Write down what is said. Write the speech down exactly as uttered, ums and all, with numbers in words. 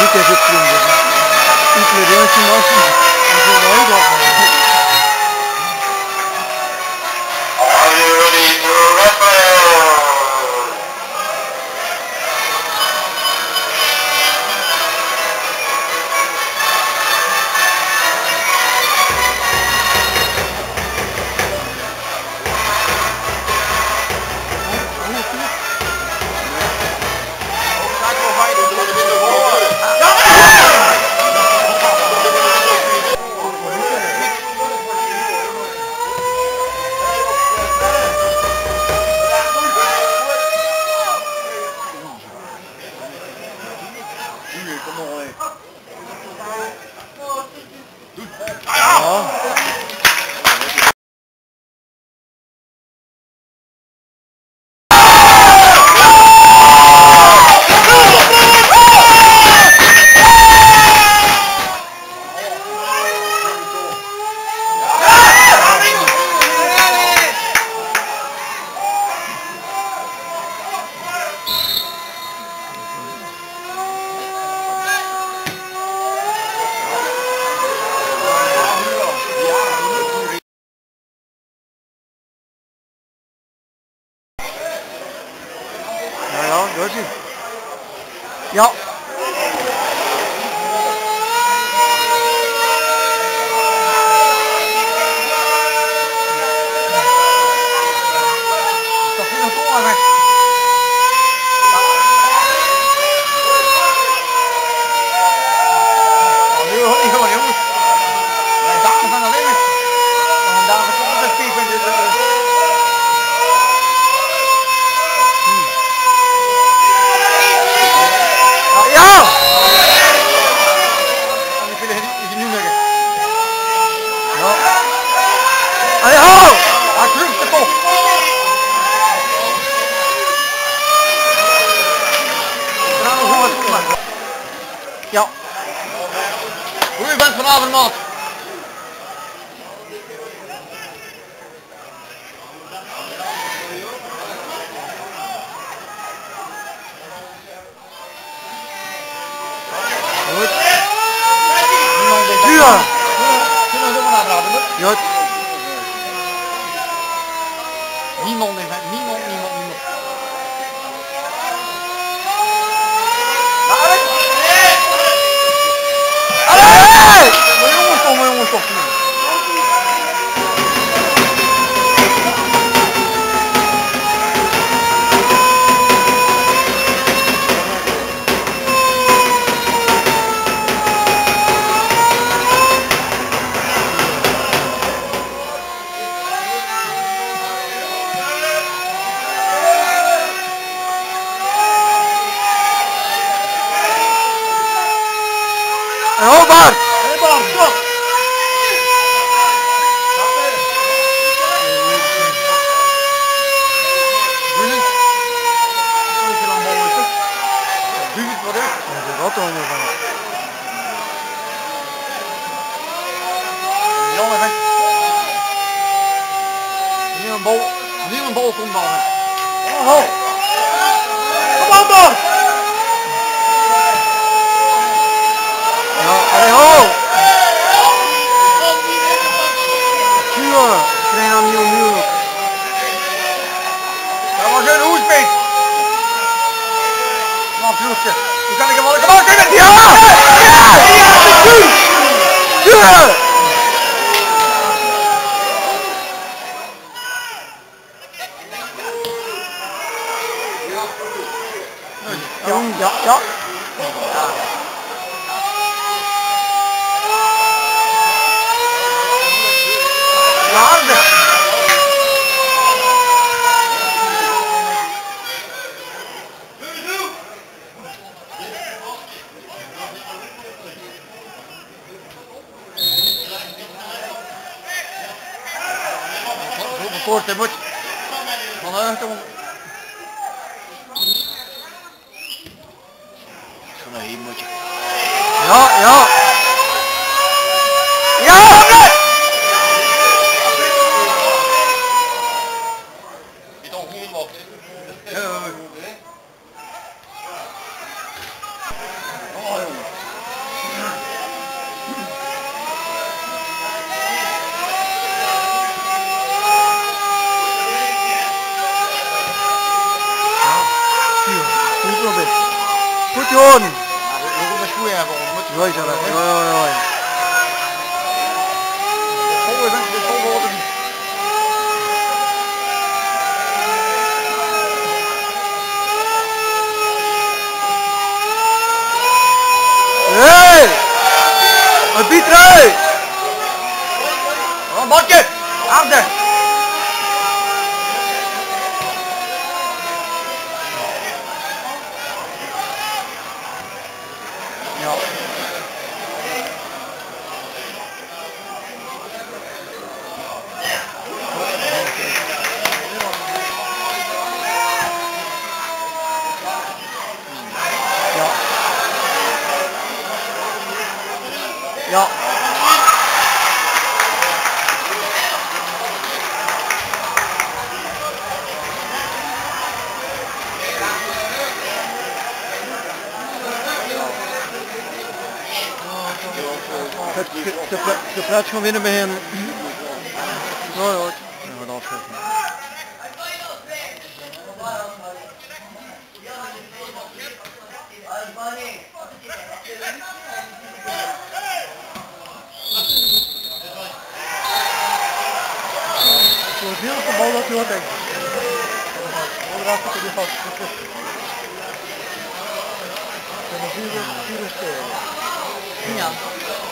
keer zit vliegen. Iedereen is een afspraak. Dat is een heel dag. Are you ready to rappel? Ja, dat is hij. Ja. Dat is een voorweg. Oh, nu hoor je gewoon, jongens. Wij dachten van de limit. En daar is altijd piepen. Ja! Ik vind het niet meer. Ja. Allee, hou! Hij klopt het toch! Ja. Hoe u bent vanavond, maat? Goed. Ja. Kunnen we er maar praten, hè? Ja. Niemand in het, niemand, niemand, niemand. Allee! Allee! Maar jongens toch, maar jongens toch. Hé Bart! Hé Bart, stop! Buurt? Is er dan mooi toch? Buurt wat is? Ja, dat is wat onder van. Jan even. Niet een bal, niet een bal komt dan. Oh! Kom op Bart! Allee, ho! Vuur! Train aan nieuw muur. Dat was een hoespik! Kom op, vloedje. Hoe kan ik hem wel? Kom op, kijk het! Ja! Ja! Ja! Ja! Ja! Harde! Kort, hij moet van de achterkant. Van de hier moet je. Ja, ja. Ja, nee! Dit ook niet wat. Ja. Oh, jongen. yun. Huwag na siya ako. Rồi trở lại, rồi rồi rồi. Không người ta không vô tình. Ê! Arbitra! Đó, bót kia. Áp đây. Ja. Ja. Ja. De plaats gewoon winnen bij hen. Mooi hoor. Ja, wat afgeven. Zo heel veel bal dat je hoort denk ik. Hoe raakt het in die vast? En dan vier uur spelen. Ja.